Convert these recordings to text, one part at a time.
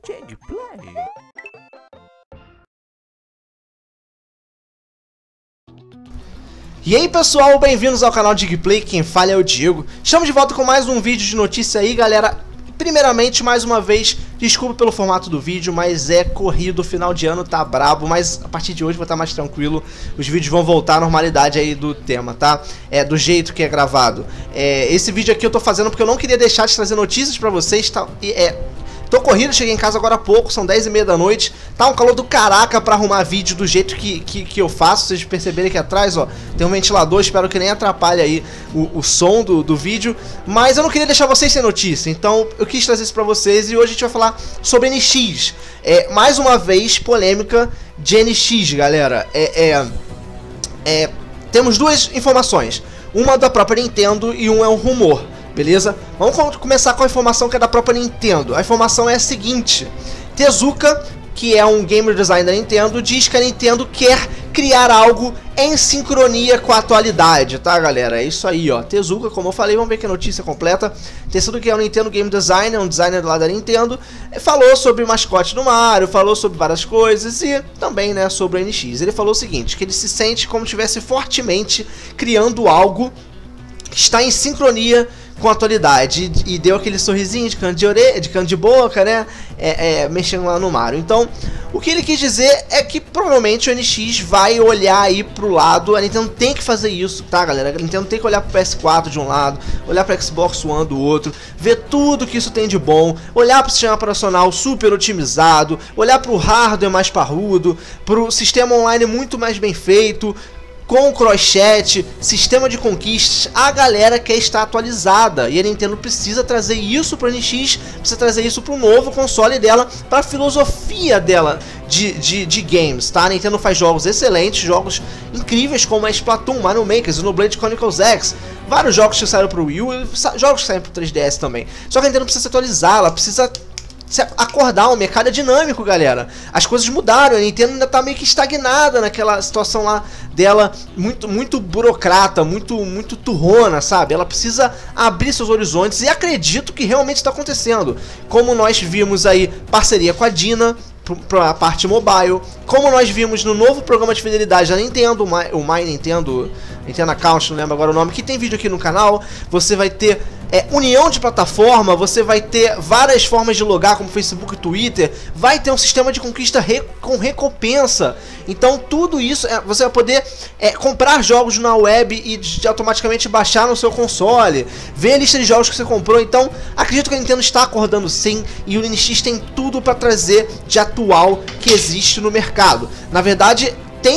Digplay. E aí pessoal, bem-vindos ao canal Digplay, quem fala é o Diego. Estamos de volta com mais um vídeo de notícia aí, galera. Primeiramente, mais uma vez, desculpa pelo formato do vídeo, mas é corrido, final de ano tá brabo, mas a partir de hoje vou estar mais tranquilo, os vídeos vão voltar à normalidade aí do tema, tá? Do jeito que é gravado. Esse vídeo aqui eu tô fazendo porque eu não queria deixar de trazer notícias pra vocês, tá? Tô corrido, cheguei em casa agora há pouco, são 10h30 da noite. Tá um calor do caraca pra arrumar vídeo do jeito que eu faço. Vocês perceberem aqui atrás, ó, tem um ventilador, espero que nem atrapalhe aí o som do vídeo. Mas eu não queria deixar vocês sem notícia, então eu quis trazer isso pra vocês. E hoje a gente vai falar sobre NX. Mais uma vez, polêmica de NX, galera. Temos duas informações. Uma da própria Nintendo e um é um rumor. Beleza? Vamos começar com a informação que é da própria Nintendo. A informação é a seguinte: Tezuka, que é um gamer designer da Nintendo, diz que a Nintendo quer criar algo em sincronia com a atualidade, tá, galera? É isso aí, ó. Tezuka, como eu falei, vamos ver aqui a notícia completa. Tezuka, que é um Nintendo Game Designer, um designer lá da Nintendo, falou sobre o mascote do Mario, falou sobre várias coisas e também, né, sobre o NX. Ele falou o seguinte, que ele se sente como se estivesse fortemente criando algo que está em sincronia com a atualidade, e deu aquele sorrisinho de canto de orelha, de canto de boca, né, mexendo lá no Mario. Então, o que ele quis dizer é que provavelmente o NX vai olhar aí pro lado, a Nintendo tem que fazer isso, tá, galera? A Nintendo tem que olhar pro PS4 de um lado, olhar pro Xbox One do outro, ver tudo que isso tem de bom, olhar pro sistema operacional super otimizado, olhar pro hardware mais parrudo, pro sistema online muito mais bem feito, com cross-chat, sistema de conquistas. A galera quer estar atualizada e a Nintendo precisa trazer isso para o NX, precisa trazer isso para o novo console dela, para a filosofia dela de games, tá? A Nintendo faz jogos excelentes, jogos incríveis como a Splatoon, Mario Maker, Xenoblade Chronicles X, vários jogos que saíram para o Wii U, jogos que saíram para o 3DS também. Só que a Nintendo precisa se atualizar, ela precisa acordar, o mercado é dinâmico, galera. As coisas mudaram, a Nintendo ainda tá meio que estagnada naquela situação lá dela, muito burocrata, muito turrona, sabe? Ela precisa abrir seus horizontes e acredito que realmente está acontecendo. Como nós vimos aí, parceria com a Dina para a parte mobile, como nós vimos no novo programa de fidelidade da Nintendo, o My Nintendo Account, não lembro agora o nome, que tem vídeo aqui no canal. Você vai ter união de plataforma, você vai ter várias formas de logar, como Facebook e Twitter, vai ter um sistema de conquista com recompensa. Então tudo isso, você vai poder comprar jogos na web e automaticamente baixar no seu console, ver a lista de jogos que você comprou. Então acredito que a Nintendo está acordando sim, e o NX tem tudo para trazer de atual que existe no mercado. Na verdade, tem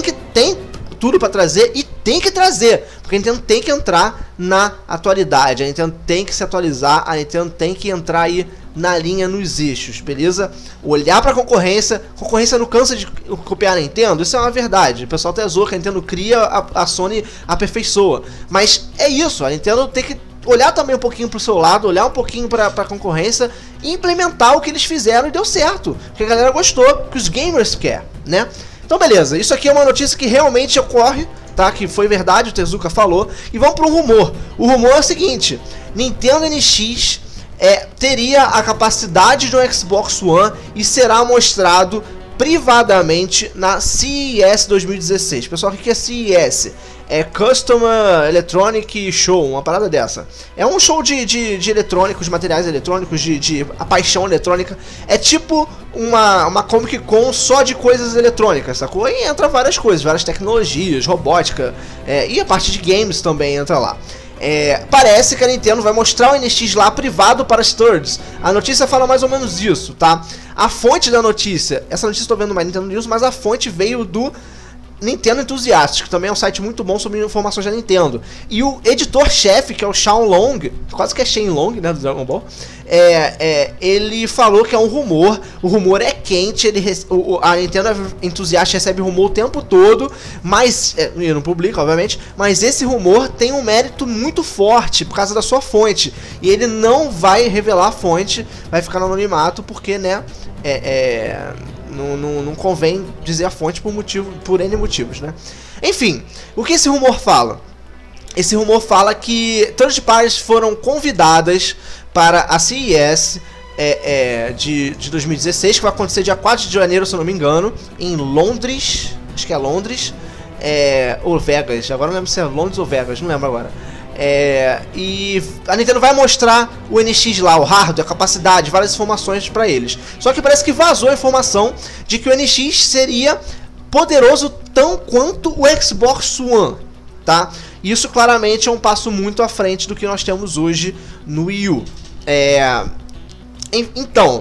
tudo para trazer e tem que trazer, porque a Nintendo tem que entrar na atualidade, a Nintendo tem que se atualizar, a Nintendo tem que entrar aí na linha, nos eixos, beleza? Olhar para a concorrência não cansa de copiar a Nintendo, isso é uma verdade. O pessoal até zoa que a Nintendo cria, a Sony aperfeiçoa, mas é isso, a Nintendo tem que olhar também um pouquinho pro seu lado, olhar um pouquinho pra concorrência e implementar o que eles fizeram e deu certo, porque a galera gostou, que os gamers querem, né? Então beleza, isso aqui é uma notícia que realmente ocorre, tá? Que foi verdade, o Tezuka falou. E vamos para um rumor. O rumor é o seguinte: Nintendo NX teria a capacidade de um Xbox One e será mostrado privadamente na CES 2016. Pessoal, o que é CES? É Customer Electronic Show, uma parada dessa. É um show de eletrônicos, materiais eletrônicos, de a paixão eletrônica. É tipo uma Comic Con só de coisas eletrônicas, sacou? E entra várias coisas, várias tecnologias, robótica, e a parte de games também entra lá. Parece que a Nintendo vai mostrar o NX lá privado para as thirds. A notícia fala mais ou menos isso, tá? A fonte da notícia, essa notícia eu tô vendo mais Nintendo News, mas a fonte veio do Nintendo Enthusiast, que também é um site muito bom sobre informações da Nintendo. E o editor-chefe, que é o Xiao Long, quase que é Shenlong, né, do Dragon Ball, ele falou que é um rumor. O rumor é quente, a Nintendo Enthusiast recebe rumor o tempo todo, mas e não publica, obviamente, mas esse rumor tem um mérito muito forte por causa da sua fonte, e ele não vai revelar a fonte, vai ficar no anonimato, porque, né, não convém dizer a fonte por N motivos, né? Enfim, o que esse rumor fala? Esse rumor fala que third parties foram convidadas para a CES de 2016, que vai acontecer dia 4 de janeiro, se eu não me engano, em Londres, acho que é Londres, ou Vegas, agora não lembro se é Londres ou Vegas, não lembro agora. E a Nintendo vai mostrar o NX lá, o hardware, a capacidade, várias informações pra eles. Só que parece que vazou a informação de que o NX seria poderoso tão quanto o Xbox One, tá? Isso claramente é um passo muito à frente do que nós temos hoje no Wii U. Então,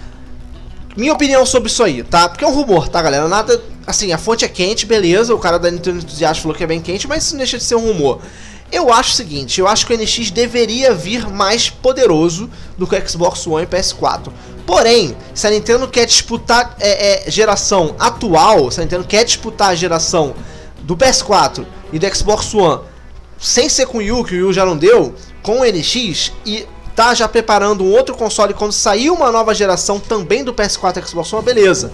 minha opinião sobre isso aí, tá? Porque é um rumor, tá, galera? Nada, assim, a fonte é quente, beleza, o cara da Nintendo Entusiasta falou que é bem quente, mas isso não deixa de ser um rumor. Eu acho o seguinte, eu acho que o NX deveria vir mais poderoso do que o Xbox One e PS4. Porém, se a Nintendo quer disputar geração atual, se a Nintendo quer disputar a geração do PS4 e do Xbox One, sem ser com o Wii U, que o Wii U já não deu, com o NX, e tá já preparando um outro console quando sair uma nova geração também do PS4 e Xbox One, beleza,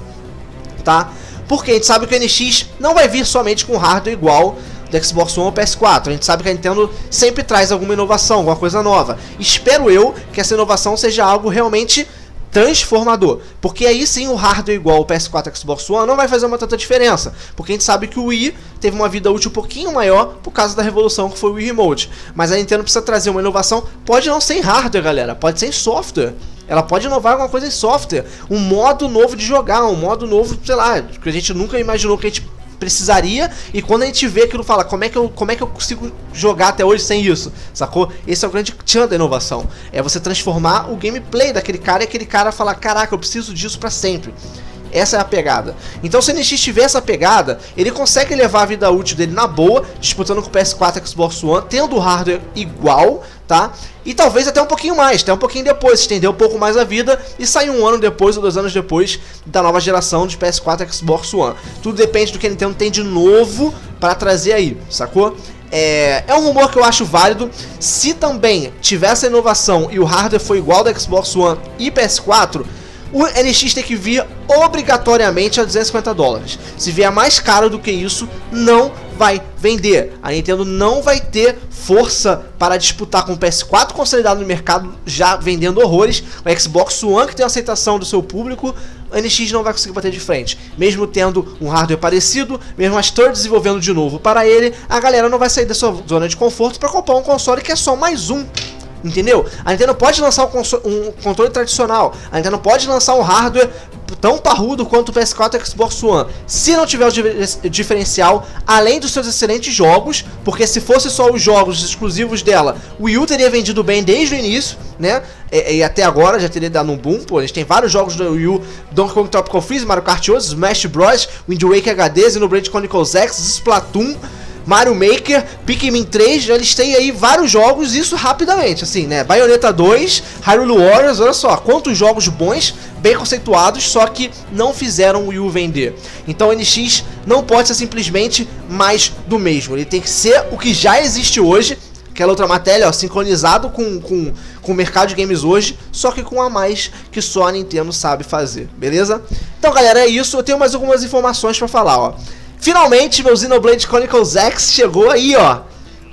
tá? Porque a gente sabe que o NX não vai vir somente com hardware igual do Xbox One ou PS4. A gente sabe que a Nintendo sempre traz alguma inovação, alguma coisa nova. Espero eu que essa inovação seja algo realmente transformador, porque aí sim o hardware igual o PS4 e Xbox One não vai fazer uma tanta diferença, porque a gente sabe que o Wii teve uma vida útil um pouquinho maior por causa da revolução que foi o Wii Remote. Mas a Nintendo precisa trazer uma inovação, pode não ser em hardware, galera, pode ser em software. Ela pode inovar alguma coisa em software, um modo novo de jogar, um modo novo, sei lá, que a gente nunca imaginou que a gente precisaria, e quando a gente vê aquilo, fala, como é que eu consigo jogar até hoje sem isso, sacou? Esse é o grande tchan da inovação, é você transformar o gameplay daquele cara e aquele cara falar, caraca, eu preciso disso pra sempre. Essa é a pegada. Então se o NX tiver essa pegada, ele consegue levar a vida útil dele na boa, disputando com o PS4 e Xbox One, tendo o hardware igual, tá? E talvez até um pouquinho mais, até um pouquinho depois, estender um pouco mais a vida e sair um ano depois ou 2 anos depois da nova geração de PS4 e Xbox One. Tudo depende do que a Nintendo tem de novo para trazer aí, sacou? É um rumor que eu acho válido. Se também tiver essa inovação e o hardware for igual ao da Xbox One e PS4, o NX tem que vir obrigatoriamente a $250. Se vier mais caro do que isso, não vai vender. A Nintendo não vai ter força para disputar com o PS4 consolidado no mercado, já vendendo horrores. O Xbox One, que tem a aceitação do seu público, o NX não vai conseguir bater de frente. Mesmo tendo um hardware parecido, mesmo a Stur desenvolvendo de novo para ele, a galera não vai sair da sua zona de conforto para comprar um console que é só mais um. Entendeu? A Nintendo pode lançar um controle tradicional, a Nintendo pode lançar um hardware tão parrudo quanto o PS4 e Xbox One. Se não tiver o diferencial, além dos seus excelentes jogos, porque se fosse só os jogos exclusivos dela, o Wii U teria vendido bem desde o início, né? E até agora já teria dado um boom, pô. A gente tem vários jogos do Wii U, Donkey Kong Tropical Freeze, Mario Kart 8, Smash Bros, Wind Waker HD, Xenoblade Chronicles X, Splatoon, Mario Maker, Pikmin 3, já listei aí vários jogos, isso rapidamente, assim, né? Bayonetta 2, Hyrule Warriors, olha só, quantos jogos bons, bem conceituados, só que não fizeram o Wii U vender. Então o NX não pode ser simplesmente mais do mesmo, ele tem que ser o que já existe hoje, aquela outra matéria, ó, sincronizado com o mercado de games hoje, só que com a mais que só a Nintendo sabe fazer, beleza? Então galera, é isso, eu tenho mais algumas informações pra falar, ó. Finalmente, meu Xenoblade Chronicles X chegou aí, ó.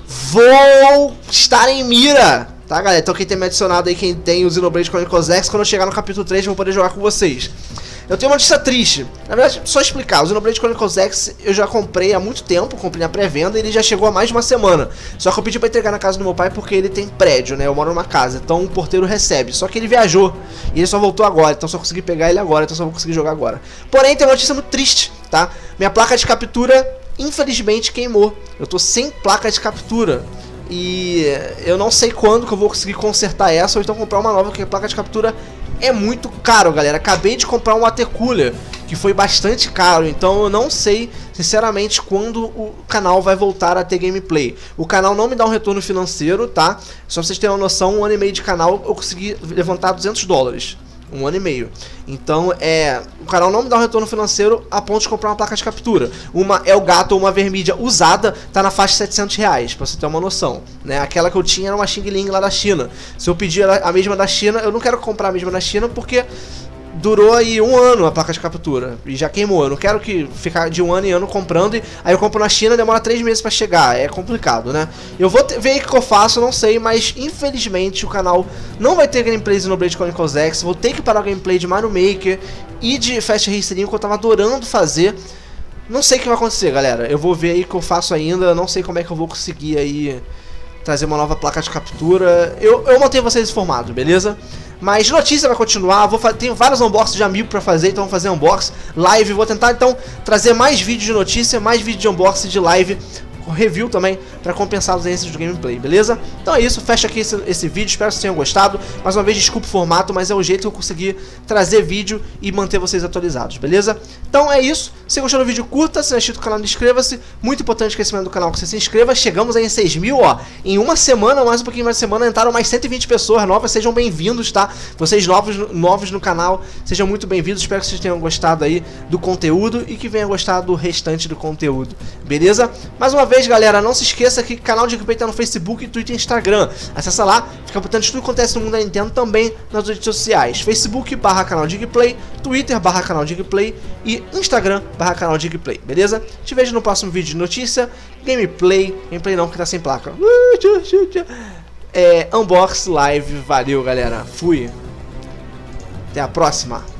Vou estar em mira, tá, galera? Então quem tem me adicionado aí, quem tem o Xenoblade Chronicles X, quando eu chegar no capítulo 3, eu vou poder jogar com vocês. Eu tenho uma notícia triste. Na verdade, só explicar, o Xenoblade Chronicles X eu já comprei há muito tempo, comprei na pré-venda e ele já chegou há mais de uma semana. Só que eu pedi pra entregar na casa do meu pai porque ele tem prédio, né? Eu moro numa casa, então o porteiro recebe. Só que ele viajou e ele só voltou agora, então só consegui pegar ele agora, então só vou conseguir jogar agora. Porém, tem uma notícia muito triste, tá? Minha placa de captura, infelizmente, queimou. Eu tô sem placa de captura. E eu não sei quando que eu vou conseguir consertar essa ou então comprar uma nova, porque a placa de captura é muito caro, galera. Acabei de comprar um water cooler, que foi bastante caro, então eu não sei, sinceramente, quando o canal vai voltar a ter gameplay. O canal não me dá um retorno financeiro, tá? Só pra vocês terem uma noção, 1 ano e meio de canal eu consegui levantar $200. 1 ano e meio. Então, o canal não me dá um retorno financeiro a ponto de comprar uma placa de captura. Uma Elgato ou uma Vermídia usada tá na faixa de R$700, pra você ter uma noção, né? Aquela que eu tinha era uma Xing Ling lá da China. Se eu pedir a mesma da China, eu não quero comprar a mesma da China porque durou aí 1 ano a placa de captura e já queimou. Eu não quero que ficar de 1 ano em ano comprando e aí eu compro na China, demora 3 meses pra chegar. É complicado, né? Eu vou ver o que eu faço, não sei, mas infelizmente o canal não vai ter gameplays no Blade Chronicles X. Vou ter que parar o gameplay de Mario Maker e de Fast Racing que eu tava adorando fazer. Não sei o que vai acontecer, galera. Eu vou ver aí o que eu faço ainda. Não sei como é que eu vou conseguir aí trazer uma nova placa de captura. Eu mantenho vocês informados, beleza? Mas notícia vai continuar, tenho vários unboxings de amigo pra fazer, então vamos fazer unboxing, live, vou tentar então trazer mais vídeos de notícia, mais vídeos de unboxing, de live, review também, pra compensar os ausências do gameplay, beleza? Então é isso, fecha aqui esse vídeo, espero que vocês tenham gostado. Mais uma vez, desculpa o formato, mas é o jeito que eu consegui trazer vídeo e manter vocês atualizados, beleza? Então é isso, se gostou do vídeo, curta, se não é inscrito no canal, inscreva-se. Muito importante o crescimento do canal, que você se inscreva. Chegamos aí em 6 mil, ó, em uma semana, mais um pouquinho mais de semana, entraram mais 120 pessoas novas, sejam bem-vindos, tá? Vocês novos no canal, sejam muito bem-vindos, espero que vocês tenham gostado aí do conteúdo e que venham gostado do restante do conteúdo, beleza? Mais uma vez, galera, não se esqueça que o canal de Geekplay tá no Facebook, Twitter e Instagram. Acessa lá, fica por dentro de tudo que acontece no mundo da Nintendo também nas redes sociais. Facebook/canal de Geekplay, Twitter/canal de Geekplay e Instagram/canal de Geekplay, beleza? Te vejo no próximo vídeo de notícia, gameplay não, que tá sem placa. Unbox live, valeu, galera. Fui. Até a próxima.